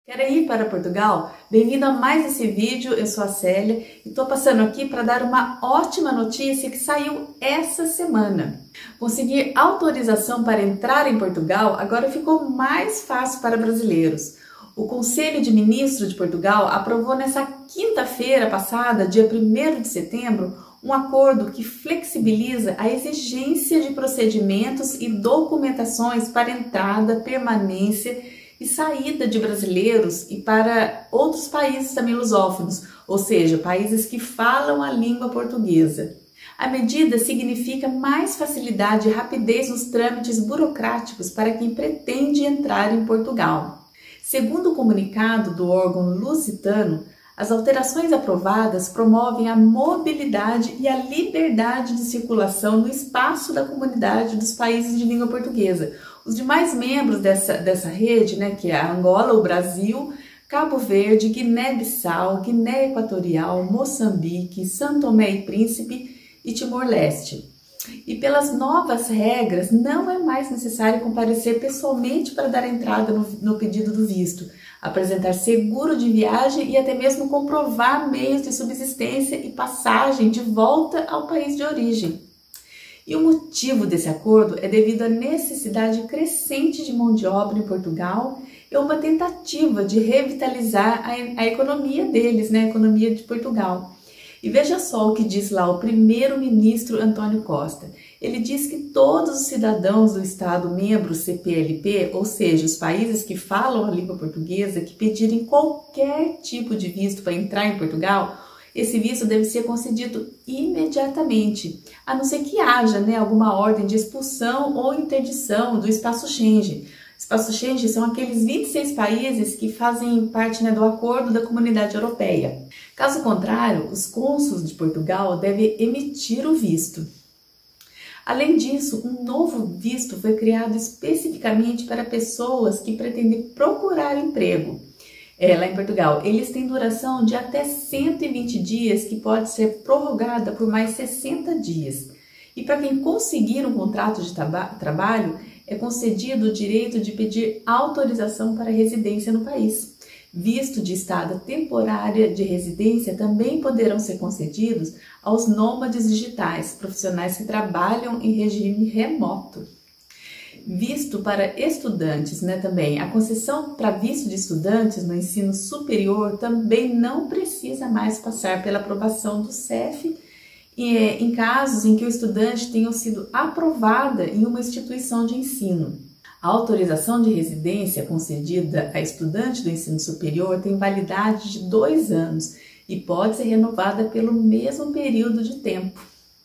Quer ir para Portugal? Bem-vindo a mais esse vídeo, eu sou a Célia e estou passando aqui para dar uma ótima notícia que saiu essa semana. Conseguir autorização para entrar em Portugal agora ficou mais fácil para brasileiros. O Conselho de Ministros de Portugal aprovou nessa quinta-feira passada, dia 1º de setembro, um acordo que flexibiliza a exigência de procedimentos e documentações para entrada, permanência e saída de brasileiros e para outros países também lusófonos, ou seja, países que falam a língua portuguesa. A medida significa mais facilidade e rapidez nos trâmites burocráticos para quem pretende entrar em Portugal. Segundo o comunicado do órgão lusitano, as alterações aprovadas promovem a mobilidade e a liberdade de circulação no espaço da comunidade dos países de língua portuguesa. Os demais membros dessa rede, que é a Angola, o Brasil, Cabo Verde, Guiné-Bissau, Guiné Equatorial, Moçambique, São Tomé e Príncipe e Timor-Leste. E pelas novas regras, não é mais necessário comparecer pessoalmente para dar entrada no pedido do visto, apresentar seguro de viagem e até mesmo comprovar meios de subsistência e passagem de volta ao país de origem. E o motivo desse acordo é devido à necessidade crescente de mão de obra em Portugal e uma tentativa de revitalizar a economia deles, a economia de Portugal. E veja só o que diz lá o primeiro-ministro António Costa. Ele diz que todos os cidadãos do Estado membro CPLP, ou seja, os países que falam a língua portuguesa, que pedirem qualquer tipo de visto para entrar em Portugal, esse visto deve ser concedido imediatamente, a não ser que haja alguma ordem de expulsão ou interdição do espaço Schengen. Espaço Schengen são aqueles 26 países que fazem parte do acordo da Comunidade Europeia. Caso contrário, os cônsulos de Portugal devem emitir o visto. Além disso, um novo visto foi criado especificamente para pessoas que pretendem procurar emprego lá em Portugal. Eles têm duração de até 120 dias, que pode ser prorrogada por mais 60 dias. E para quem conseguir um contrato de trabalho, é concedido o direito de pedir autorização para residência no país. Visto de estada temporária de residência também poderão ser concedidos aos nômades digitais, profissionais que trabalham em regime remoto. Visto para estudantes, também. A concessão para visto de estudantes no ensino superior também não precisa mais passar pela aprovação do CEF em casos em que o estudante tenha sido aprovada em uma instituição de ensino. A autorização de residência concedida a estudante do ensino superior tem validade de 2 anos e pode ser renovada pelo mesmo período de tempo.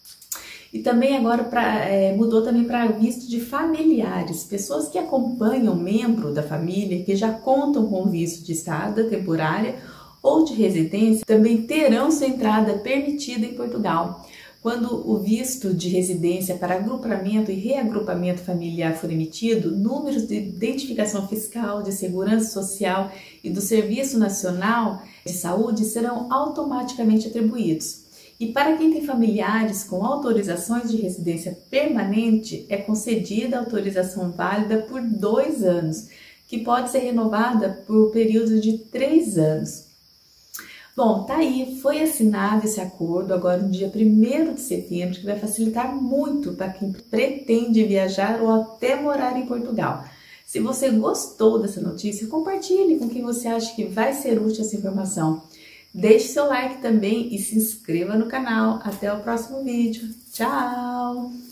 E também agora mudou também para visto de familiares, pessoas que acompanham membro da família que já contam com visto de estada temporária ou de residência também terão sua entrada permitida em Portugal. Quando o visto de residência para agrupamento e reagrupamento familiar for emitido, números de identificação fiscal, de segurança social e do Serviço Nacional de Saúde serão automaticamente atribuídos. E para quem tem familiares com autorizações de residência permanente, é concedida a autorização válida por 2 anos, que pode ser renovada por período de 3 anos. Bom, tá aí, foi assinado esse acordo agora no dia 1º de setembro, que vai facilitar muito para quem pretende viajar ou até morar em Portugal. Se você gostou dessa notícia, compartilhe com quem você acha que vai ser útil essa informação. Deixe seu like também e se inscreva no canal. Até o próximo vídeo. Tchau!